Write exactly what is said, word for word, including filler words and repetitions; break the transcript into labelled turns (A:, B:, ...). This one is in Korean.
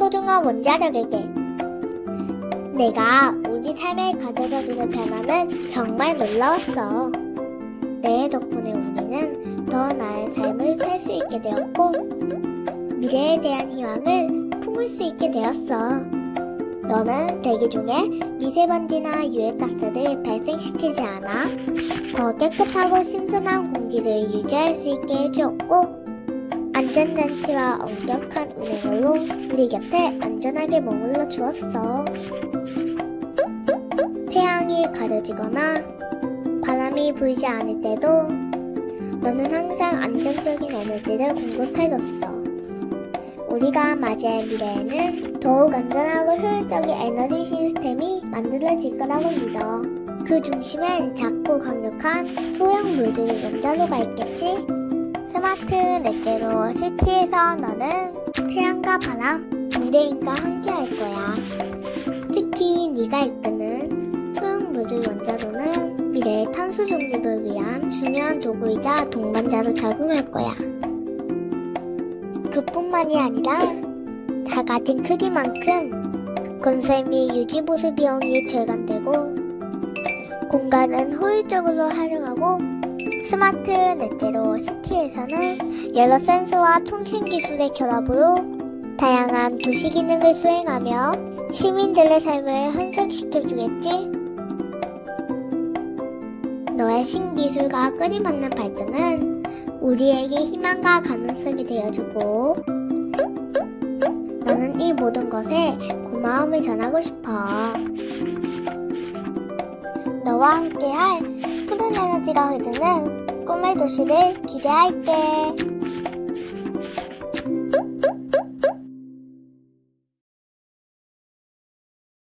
A: 소중한 원자력에게. 내가 우리 삶에 가져다주는 변화는 정말 놀라웠어. 내 덕분에 우리는 더 나은 삶을 살 수 있게 되었고 미래에 대한 희망을 품을 수 있게 되었어. 너는 대기 중에 미세먼지나 유해가스를 발생시키지 않아 더 깨끗하고 신선한 공기를 유지할 수 있게 해주었고 안전장치와 엄격한 운행으로 우리 곁에 안전하게 머물러 주었어. 태양이 가려지거나 바람이 불지 않을 때도 너는 항상 안정적인 에너지를 공급해줬어. 우리가 맞이할 미래에는 더욱 안전하고 효율적인 에너지 시스템이 만들어질 거라고 믿어. 그 중심엔 작고 강력한 소형 물질 원자로가 있겠지? 스마트 넷제로 시티에서 너는 태양과 바람, 미래인과 함께할 거야. 특히 네가 이끄는 소형 물질 원자로는 미래의 탄소 중립을 위한 중요한 도구이자 동반자로 작용할 거야. 그뿐만이 아니라 다 가진 크기만큼 건설 및 유지 보수 비용이 절감되고 공간은 효율적으로 활용하고 스마트 넷제로 시티에서는 여러 센서와 통신 기술의 결합으로 다양한 도시 기능을 수행하며 시민들의 삶을 향상시켜주겠지. 너의 신기술과 끊임없는 발전은 우리에게 희망과 가능성이 되어주고 너는 이 모든 것에 고마움을 전하고 싶어. 너와 함께할 푸른 에너지가 흐르는 꿈의 도시를 기대할게.